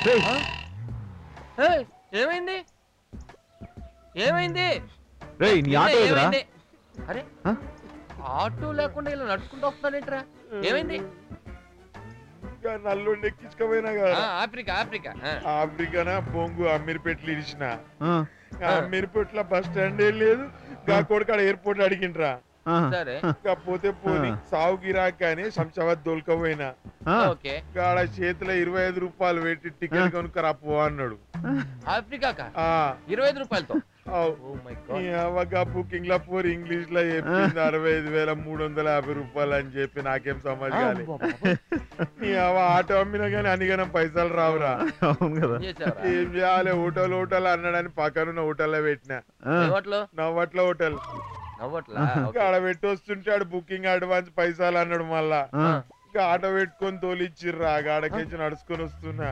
ఏమైంది ఏమైంది? అరే ఆటో లేకుండా ఇలా నడుచుకుంటూ వస్తున్నాడేంట్రా? ఏమైంది? నల్లుండి ఎక్కించుకపోయినా కదా. ఆఫ్రికానా బొంగు అమీర్పేటలు ఇడిచిన అమీర్పేటలో బస్ స్టాండ్ లేదు. కొడుకాడ ఎయిర్పోర్ట్ అడిగిండ్రా. సరే పోతే పోని సాగు గిరాక్ అని శంషాబాద్ దోల్కపోయినా గాడ చేతిలో 25 రూపాయలు పెట్టి టికెట్ కొనుక్కరా పో అన్నాడు. ఆఫ్రికా 25 రూపాయలతో బుకింగ్ లో పోరు ఇంగ్లీష్ లో చెప్పింది 65,350 రూపాయలు అని చెప్పి నాకేం సమాజ్ కాలే. ఆటో అమ్మినా గానీ అనిగనం పైసలు రావురా. ఏం చేయాలి? హోటల్ అన్నాడని పక్కనున్న హోటల్లో పెట్టినా. నవ్వట్ల హోటల్ ఆడ పెట్టి వస్తుంటే ఆడు బుకింగ్ అడ్వాన్స్ పైసలు అన్నాడు. మళ్ళా ఆటో పెట్టుకొని తోలిచ్చిర్రా. గాడకేసి నడుచుకొని వస్తున్నా.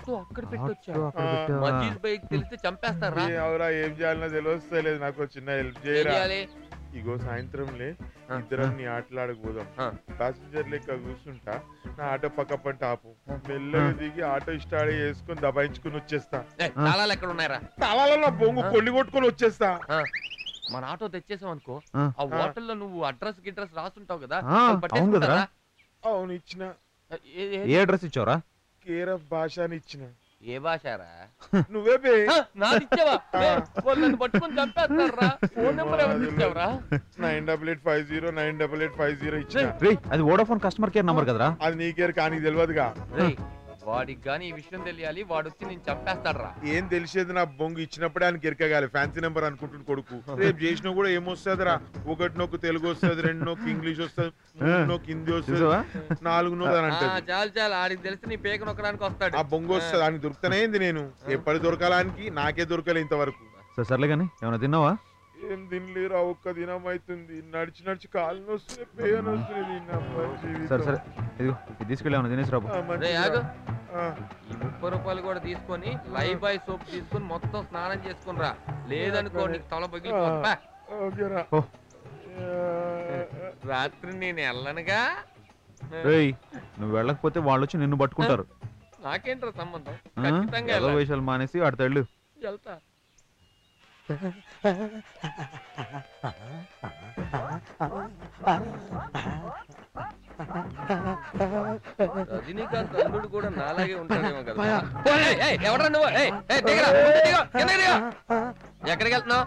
ఎవరా ఏం చేయాలన్నా తెలియలేదు. నాకు చిన్న హెల్ప్ చేయరా? ఇగో సాయంత్రంలే ఇద్దరం నీ ఆటలాడకపోదాం. ప్యాసింజర్ లెక్క కూర్చుంటా. నా ఆటో పక్క పంట ఆపు. మెల్లగా దిగి ఆటో స్టార్ట్ చేసుకుని దబాయించుకుని వచ్చేస్తా. తలాలలో బొంగు కొన్ని కొట్టుకొని వచ్చేస్తా. మన ఆటో తెచ్చేసాం అనుకో, ఆ హోటల్లో నువ్వు అడ్రస్ గిడ్రస్ రాసుంటావు కదా. అవును ఇచ్చిన. ఏ అడ్రస్ ఇచ్చావురా? కేర్ ఆఫ్ భాషని ఇచ్చిన. ఏ భాషరా? నువ్వే నాదిచ్చావా? వాళ్ళని పట్టుకొని చంపేస్తారా? ఫోన్ నెంబర్ ఎవరు ఇచ్చావురా? 9850 98850 ఇచ్చిన. అది వోడాఫోన్ కస్టమర్ కేర్ నంబర్ కదరా? అది నీ కేర్ కానీ తెలియదుగా. వాడికి గానీ ఈ విషయం తెలియాలి. వాడు వచ్చి నేను చంపేస్తాడరా. ఏం తెలిసేది? నా బొంగు ఇచ్చినప్పుడే ఆయన గిరకగాలి. ఫ్యాన్సీ నెంబర్ అనుకుంటున్న కొడుకు. రేపు చేసినా కూడా ఏమొస్తుందిరా? 1 నొక్కు తెలుగు వస్తుంది, 2 నొక్కు ఇంగ్లీష్ వస్తుంది, 3 నొక్కు హిందీ వస్తుంది, 4 నొక్కు అని అంటే చాలు ఆడికి తెలిసి నీ పేక నొక్కడానికి వస్తాడు. ఆ బొంగు వస్తుంది. ఆయనకి దొరుకుతానేంది? నేను ఎప్పటి దొరకాలానికి నాకే దొరకలే ఇంతవరకు. సర్లే కానీ ఏమైనా తిన్నావా? ఏం తినలేరా. ఒక్క దినం అవుతుంది. నడిచి కాలు నొస్తుంది, పేను వస్తుంది. సరే ఇదిగో ఇది తీసుకెళ్ళి ఏమైనా తినేసి రాబు. ఈ 30 రూపాయలు కూడా తీసుకొని లైఫ్ బాయ్ సోప్ తీసుకొని మొత్తం స్నానం చేసుకుని రా. లేదనుకో నీకు తల పగిలిపోతా. రాత్రి నేను వెళ్ళనుగా. నువ్వు వెళ్ళకపోతే వాళ్ళు వచ్చి నిన్ను పట్టుకుంటారు. నాకేంట్రా సంబంధం? ఖచ్చితంగా వేషాలు మానేసి ఆడితే వెళ్ళు. వెళ్తా. రజనీకాంత్ అల్లుడు కూడా నాలాగే ఉంటాడేమో కదా. ఎవడ్రా నువ్వు? ఎక్కడికి వెళ్తున్నావు?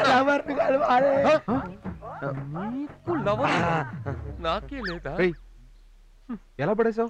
నాకే లేదా? ఎలా పడేసావు?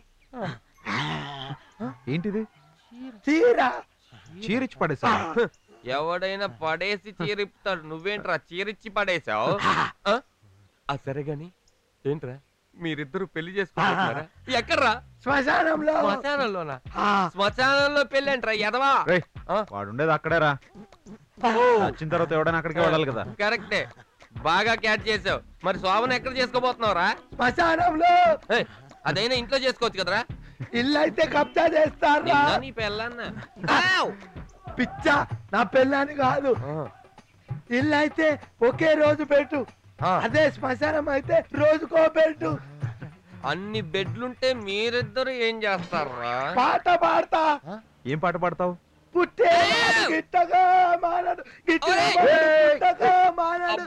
ఏంటిది? చీరిచ్చి పడేసావు. ఎవడైనా పడేసి చీరిపుతాడు. నువ్వేంట్రా చీరిచ్చి పడేసావు? సరేగాని ఏంట్రా మీరిద్దరు పెళ్లి చేసుకుంటున్నారా? ఎక్కడ్రా? శ్మశానంలోనా? శ్మశానంలో పెళ్లి ఏంట్రా ఎదవా? వాడుండేది అక్కడేరా. వచ్చిన తర్వాత ఎవడైనా అక్కడికి వెళ్ళాలి కదా. కరెక్టే, బాగా క్యాచ్ చేసావు. మరి శోభన ఎక్కడ చేసుకోబోతున్నావురా? శ్మశానంలో. అదైనా ఇంట్లో చేసుకోవచ్చు కదరా. ఇల్లు అయితే కబ్జా చేస్తారా? నీ పెళ్ళన్నా పిచ్చా, నా పెళ్ళాని కాదు. ఇల్లు అయితే ఒకే రోజు పెట్టు, అదే శ్మశానం అయితే రోజుకో పెట్టు. అన్ని బెడ్లుంటే మీరిద్దరు ఏం చేస్తారా? పాట పాడతా. ఏం పాట పాడతావు? పుట్టే గిట్టగా మానడు, గిట్టగా మానడు.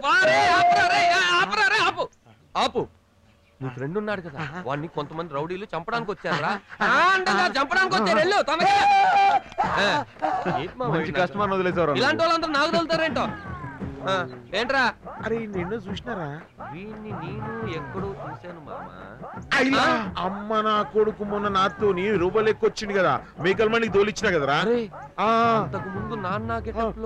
ఆపు. నీ ఫ్రెండ్ ఉన్నాడు కదా, వాడిని కొంతమంది రౌడీలు చంపడానికి వచ్చారా? చంపడానికి వచ్చారు. వెళ్ళు కస్టమర్ వదిలేసారు. ఇలాంటి వాళ్ళందరూ నాకు తోలుతారేంటో. ఏంట్రా? అరే నిన్ను చూసినారా? వీణ్ణి నేను ఎక్కడో చూశాను మామా. అమ్మ నా కొడుకు మొన్న నాతో రూపాయలు ఎక్కువ వచ్చింది కదా, మేకల్ మణికి తోలిచ్చిన కదరా. అంతకు ముందు నాన్న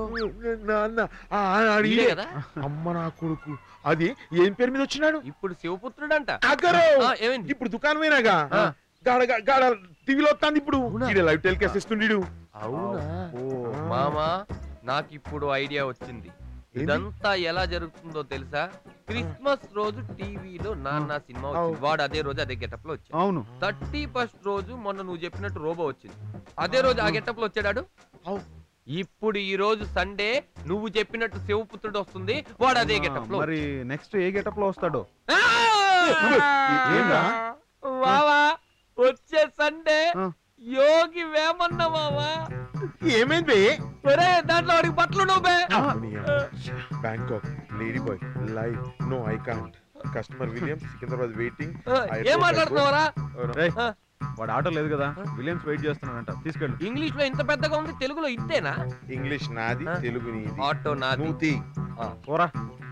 అమ్మ నా కొడుకు అది ఏం పేరు మీద వచ్చినాడు? ఇప్పుడు శివపుత్రుడు అంట. ఇప్పుడు దుకాణమేనాగా గాడ టీవీలో వస్తాంది. ఇప్పుడు లైవ్ టెలికాస్ట్ ఇస్తుండీడు. అవునా మామా? నాకు ఇప్పుడు ఐడియా వచ్చింది. ఇదంతా ఎలా జరుగుతుందో తెలుసా? క్రిస్మస్ రోజు టీవీలో నాన్న సినిమా వచ్చింది. వాడు అదే రోజు అదే గెటప్ లో వచ్చాడు. అవును. 31st రోజు మొన్న నువ్వు చెప్పినట్టు రోబో వచ్చింది. అదే రోజు ఆ గెటప్ లో వచ్చాడు. ఇప్పుడు ఈ రోజు సండే, నువ్వు చెప్పినట్టు శివపుత్రుడు వస్తుంది. వాడు అదే గెటప్ లో. మరి నెక్స్ట్ ఏ గెటప్ లో వస్తాడో? వావా, వచ్చే సండే యోగి వేమన్న మావా. ఏమైంది ఒరే దాంట్లో వాడికి బట్టలు నువ్వే. Bangkok lady boy live no I can't customer Williams Secunderabad waiting. ఏం మాట్లాడుతున్నావరా? రేయ్, వాడు ఆటో లేదు కదా, విలియమ్స్ వెయిట్ చేస్తున్నాడంట, తీసుకెళ్ళు. ఇంగ్లీష్ లో ఇంత పెద్దగా ఉంది, తెలుగులో ఇంతేనా? ఇంగ్లీష్ నాది తెలుగు నీది. ఆటో నాది. నూతి పోరా.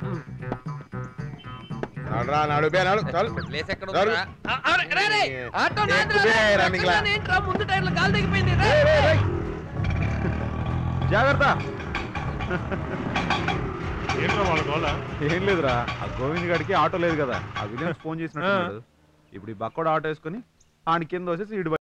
నడురా నడు బే నడు చల్. ప్లేస్ ఎక్కడ ఉందిరా? రే రే ఆటో నాది. ఎక్కువే రన్నింగ్ లా. ఏంట్రా ముందు టైర్లు గాలి దిగిపోయింది. జాగ్రత్త. ఏంట్రా వాళ్ళ గోల? ఏం లేదురా, ఆ గోవింద్ గాడికి ఆటో లేదు కదా, ఆ విలియమ్స్ ఫోన్ చేసినట్టు ఇప్పుడు ఈ బక్కోడు ఆటో వేసుకుని ఆడి కింద వచ్చేసి